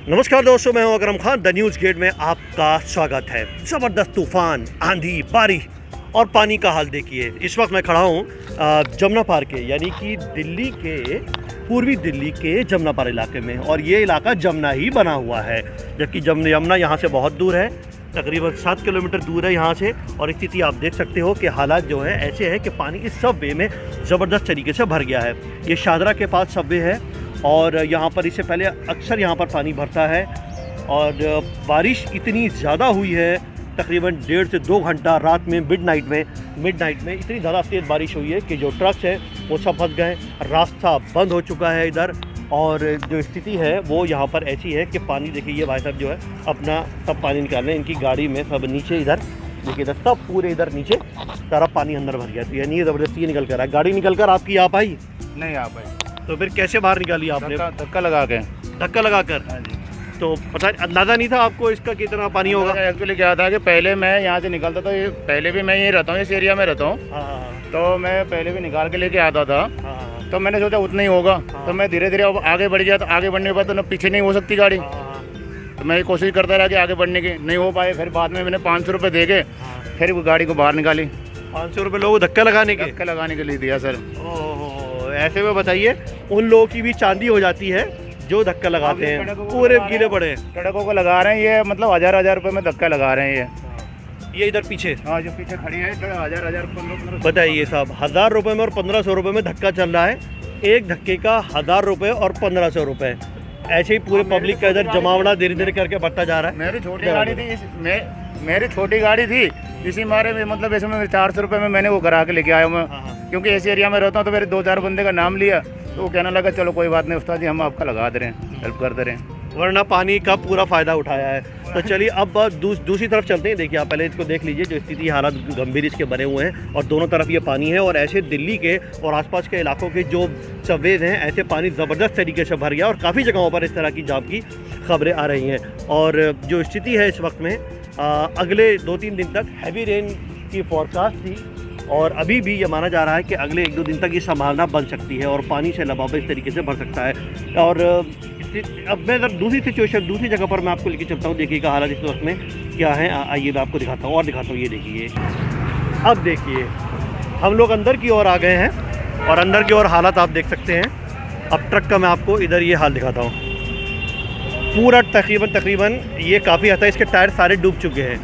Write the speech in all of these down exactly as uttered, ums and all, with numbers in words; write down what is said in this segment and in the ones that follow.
नमस्कार दोस्तों, मैं हूं Akram Khan. The news gate में आपका स्वागत है। ज़बरदस्त तूफान, आंधी, बारिश और पानी का हाल देखिए। इस वक्त मैं खड़ा हूं जमुना पार के, यानी कि दिल्ली के पूर्वी दिल्ली के जमुना पार इलाके में, और ये इलाका जमुना ही बना हुआ है, जबकि जमुना यहाँ से बहुत दूर है, तकरीबन सात किलोमीटर दूर है यहाँ से। और स्थिति आप देख सकते हो कि हालात जो है ऐसे है कि पानी इस सब वे में ज़बरदस्त तरीके से भर गया है। ये शाहदरा के पास सब वे है और यहाँ पर इससे पहले अक्सर यहाँ पर पानी भरता है, और बारिश इतनी ज़्यादा हुई है, तकरीबन डेढ़ से दो घंटा रात में मिड नाइट में मिड नाइट में इतनी ज़्यादा तेज़ बारिश हुई है कि जो ट्रक्स है वो सब फंस गए, रास्ता बंद हो चुका है इधर। और जो स्थिति है वो यहाँ पर ऐसी है कि पानी देखिए, ये भाई साहब जो है अपना सब पानी निकाल रहे हैं, इनकी गाड़ी में सब नीचे इधर देखिए, इधर सब पूरे इधर नीचे सारा पानी अंदर भर गया। तो यानी ये ज़बरदस्ती निकल कर है, गाड़ी निकल कर आपकी आ पाई नहीं आ पाई। तो फिर कैसे बाहर निकाली आपने? धक्का लगा के। धक्का लगा कर? हाँ जी। तो पता अंदाज़ा नहीं था आपको इसका कितना पानी होगा? एक्चुअली क्या था कि पहले मैं यहाँ से निकलता था, पहले भी मैं यहीं रहता हूँ, इस एरिया में रहता हूँ, तो मैं पहले भी निकाल के लेके आता था, तो मैंने सोचा उतना ही होगा, तो मैं धीरे धीरे आगे बढ़ गया। तो आगे बढ़ने के बाद तो न पीछे नहीं हो सकती गाड़ी, तो मैं कोशिश करता रहा कि आगे बढ़ने की, नहीं हो पाए। फिर बाद में मैंने पाँच सौ रुपये दे के फिर वो गाड़ी को बाहर निकाली। पाँच सौ रुपये लोगों को धक्का लगाने के धक्का लगाने के लिए दिया सर। ओह, ऐसे में बताइए उन लोगों की भी चांदी हो जाती है जो धक्का लगाते हैं, पूरे गीले पड़े सड़कों को लगा रहे हैं ये, मतलब हज़ार हज़ार रुपये में धक्का लगा रहे हैं ये ये इधर पीछे। हाँ, जो पीछे खड़ी है हज़ार हज़ार पंद्रह। बताइए साहब, हज़ार रुपये में और पंद्रह सौ रुपये में धक्का चल रहा है, एक धक्के का हज़ार रुपये और पंद्रह सौ रुपये, ऐसे ही पूरे पब्लिक का इधर जमावड़ा धीरे धीरे करके बढ़ता जा रहा है। मेरी छोटी गाड़ी थी, मेरी छोटी गाड़ी थी, इसी मारे में मतलब इसमें चार सौ रुपये में मैंने वो करा के लेके आया मैं, क्योंकि इस एरिया में रहता हूँ। तो मेरे दो चार बंदे का नाम लिया, तो वो कहने लगा चलो कोई बात नहीं उस्ताद जी, हम आपका लगा दे रहे हैं, हेल्प कर दे रहे हैं, वरना पानी का पूरा फ़ायदा उठाया है। तो चलिए अब दूस, दूसरी तरफ चलते हैं। देखिए आप पहले इसको देख लीजिए, जो स्थिति हालात गंभीर इसके बने हुए हैं, और दोनों तरफ ये पानी है, और ऐसे दिल्ली के और आसपास के इलाकों के जो सबवेज हैं, ऐसे पानी ज़बरदस्त तरीके से भर गया, और काफ़ी जगहों पर इस तरह की जाम की खबरें आ रही हैं। और जो स्थिति है इस वक्त में, आ, अगले दो तीन दिन तक हैवी रेन की फोरकास्ट थी, और अभी भी ये माना जा रहा है कि अगले एक दो दिन तक ये संभावना बन सकती है और पानी से लबाब इस तरीके से भर सकता है। और अब मैं अगर दूसरी सिचुएशन दूसरी जगह पर मैं आपको लेके चलता हूँ, देखिएगा हालात इस वक्त में क्या है। आइए मैं आपको दिखाता हूँ और दिखाता हूँ। ये देखिए, अब देखिए हम लोग अंदर की ओर आ गए हैं, और अंदर की ओर हालात आप देख सकते हैं। अब ट्रक का मैं आपको इधर ये हाल दिखाता हूँ। पूरा तकरीबन तकरीबन ये काफ़ी हद तक इसके टायर सारे डूब चुके हैं,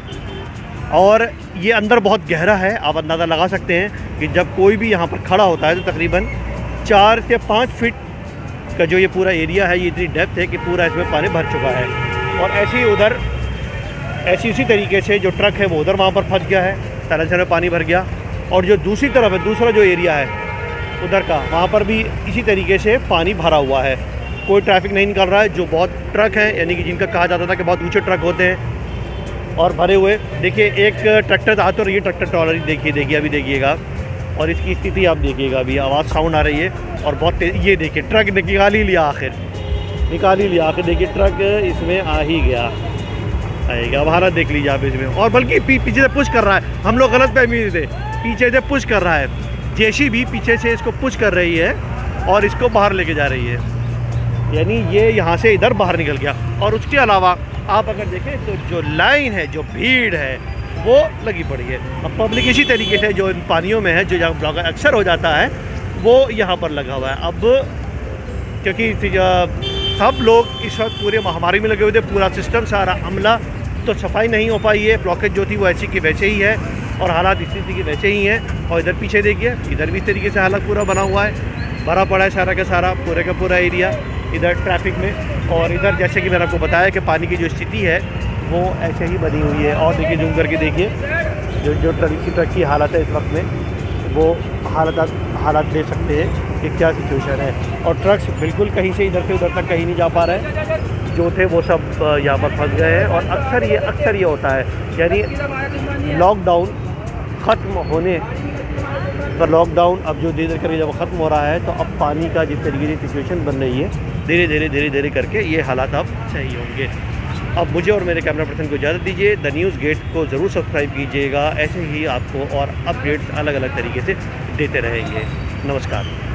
और ये अंदर बहुत गहरा है। आप अंदाज़ा लगा सकते हैं कि जब कोई भी यहाँ पर खड़ा होता है तो तकरीबन चार से पाँच फीट का जो ये पूरा एरिया है, ये इतनी डेप्थ है कि पूरा इसमें पानी भर चुका है। और ऐसे ही उधर ऐसी उसी तरीके से जो ट्रक है वो उधर वहाँ पर फंस गया है, तरह तरह पानी भर गया। और जो दूसरी तरफ है, दूसरा जो एरिया है उधर का, वहाँ पर भी इसी तरीके से पानी भरा हुआ है। कोई ट्रैफिक नहीं निकल रहा है। जो बहुत ट्रक हैं, यानी कि जिनका कहा जाता था कि बहुत ऊँचे ट्रक होते हैं और भरे हुए, देखिए एक ट्रैक्टर आ तो रही है, ट्रैक्टर ट्रॉलर देखिए देखिए अभी देखिएगा, और इसकी स्थिति आप देखिएगा, अभी आवाज़ साउंड आ रही है और बहुत तेज। ये देखिए ट्रक निकाल ही लिया, आखिर निकाल ही लिया आखिर देखिए ट्रक इसमें आ ही गया, आएगा। अब हालत देख लीजिए आप इसमें, और बल्कि पी, पीछे से पुश कर रहा है। हम लोग गलत फहमी थे, पीछे से पुश कर रहा है, जेसी भी पीछे से इसको पुश कर रही है और इसको बाहर लेके जा रही है, यानी ये यहाँ से इधर बाहर निकल गया। और उसके अलावा आप अगर देखें तो जो लाइन है, जो भीड़ है, वो लगी पड़ी है। अब पब्लिक इसी तरीके से जो इन पानियों में है, जो जहाँ ब्लॉगर अक्सर हो जाता है, वो यहाँ पर लगा हुआ है। अब क्योंकि सब लोग इस वक्त पूरे महामारी में लगे हुए थे, पूरा सिस्टम सारा अमला, तो सफाई नहीं हो पाई है। ब्लॉकेज जो थी वो ऐसी की वैसे ही है, और हालात स्थिति के वैसे ही हैं। और इधर पीछे देखिए, इधर भी इस तरीके से हालत पूरा बना हुआ है, भरा पड़ा है सारा का सारा, पूरे का पूरा एरिया इधर ट्रैफिक में। और इधर जैसे कि मैंने आपको बताया कि पानी की जो स्थिति है वो ऐसे ही बनी हुई है। और देखिए जूम करके देखिए जो जो ट्रक की ट्रक की हालत है इस वक्त में, वो हालत हालात दे सकते हैं कि क्या सिचुएशन है। और ट्रक्स बिल्कुल कहीं से इधर से उधर तक कहीं नहीं जा पा रहे, जो थे वो सब यहाँ पर फंस गए हैं। और अक्सर ये अक्सर ये होता है, यानी लॉकडाउन ख़त्म होने पर, लॉकडाउन अब जो धीरे धीरे करके जब ख़त्म हो रहा है, तो अब पानी का जिस तरीके की सिचुएशन बन रही है, धीरे धीरे धीरे धीरे करके ये हालात अब सही होंगे। अब मुझे और मेरे कैमरा पर्सन को इजाज़त दीजिए। द न्यूज़ गेट को ज़रूर सब्सक्राइब कीजिएगा, ऐसे ही आपको और अपडेट्स अलग अलग तरीके से देते रहेंगे। नमस्कार।